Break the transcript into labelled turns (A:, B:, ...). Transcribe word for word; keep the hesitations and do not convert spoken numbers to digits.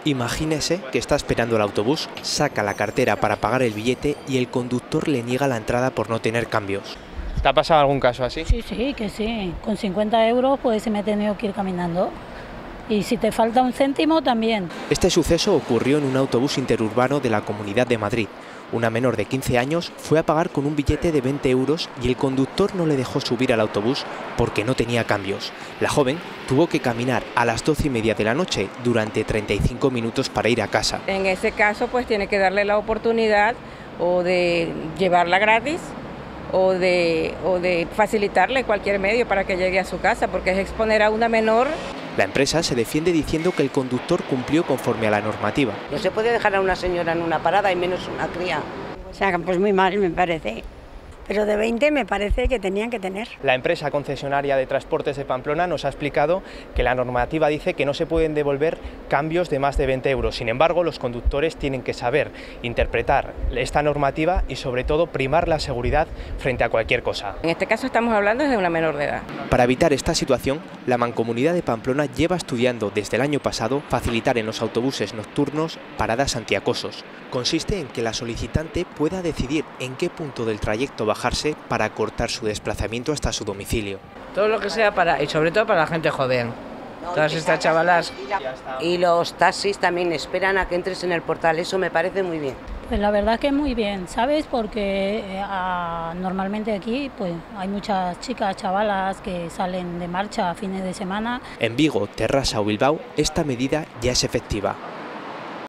A: Imagínese que está esperando el autobús, saca la cartera para pagar el billete y el conductor le niega la entrada por no tener cambios.
B: ¿Te ha pasado algún caso así?
C: Sí, sí, que sí. Con cincuenta euros pues me he tenido que ir caminando. Y si te falta un céntimo también.
A: Este suceso ocurrió en un autobús interurbano de la Comunidad de Madrid. Una menor de quince años fue a pagar con un billete de veinte euros y el conductor no le dejó subir al autobús porque no tenía cambios. La joven tuvo que caminar a las doce y media de la noche durante treinta y cinco minutos para ir a casa.
D: En ese caso pues tiene que darle la oportunidad o de llevarla gratis o de, o de facilitarle cualquier medio para que llegue a su casa, porque es exponer a una menor.
A: La empresa se defiende diciendo que el conductor cumplió conforme a la normativa.
E: No se puede dejar a una señora en una parada y menos una cría.
F: O sea, pues muy mal me parece. Pero de veinte me parece que tenían que tener.
B: La empresa concesionaria de transportes de Pamplona nos ha explicado que la normativa dice que no se pueden devolver cambios de más de veinte euros. Sin embargo, los conductores tienen que saber interpretar esta normativa y sobre todo primar la seguridad frente a cualquier cosa.
D: En este caso estamos hablando de una menor de edad.
A: Para evitar esta situación, la Mancomunidad de Pamplona lleva estudiando desde el año pasado facilitar en los autobuses nocturnos paradas antiacosos. Consiste en que la solicitante pueda decidir en qué punto del trayecto bajarse para cortar su desplazamiento hasta su domicilio.
G: Todo lo que sea para, y sobre todo para la gente joven. Todas estas chavalas.
E: Y los taxis también esperan a que entres en el portal, eso me parece muy bien.
C: Pues la verdad que muy bien, ¿sabes? Porque eh, a, normalmente aquí pues hay muchas chicas, chavalas que salen de marcha a fines de semana.
A: En Vigo, Terrassa o Bilbao, esta medida ya es efectiva.